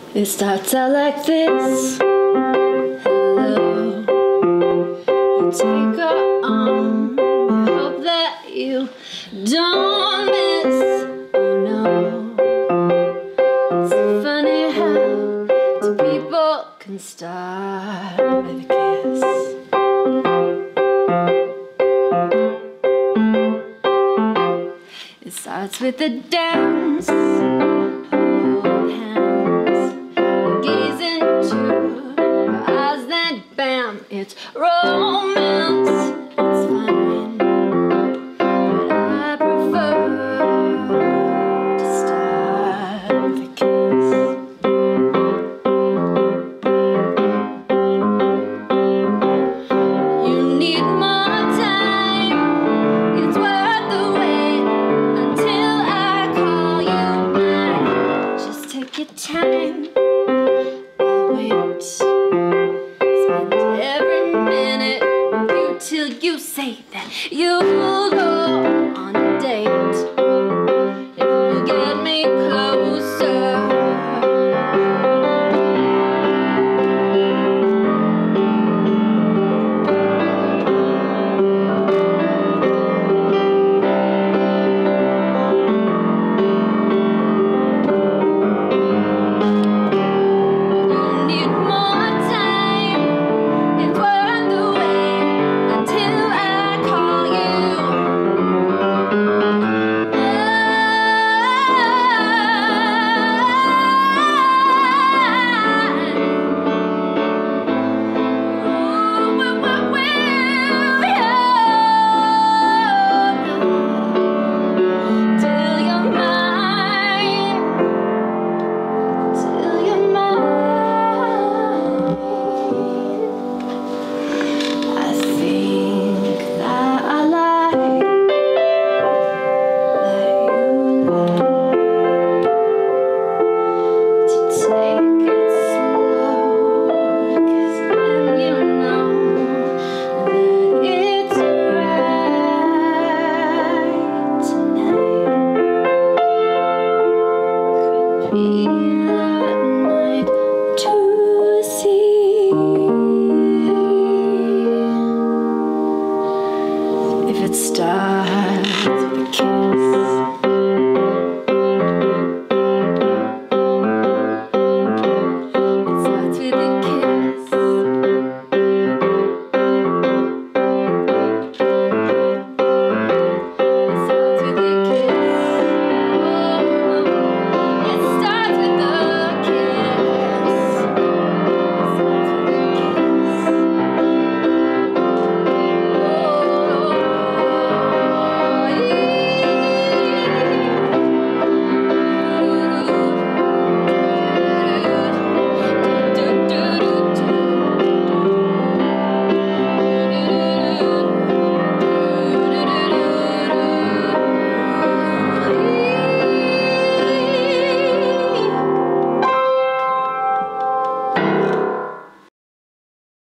It starts out like this. Hello. You take her arm. You hope that you don't miss. Oh no. It's funny how two people can start with a kiss. It starts with a dance. Hold hands. You gaze into her eyes, then bam, it's romance. It's fine, but I prefer to start with a kiss. You need more time. It's worth the wait until I call you mine. Just take your time. I'll wait. Spend every minute with you till you say that you'll go on a date. If you get me closer. Be that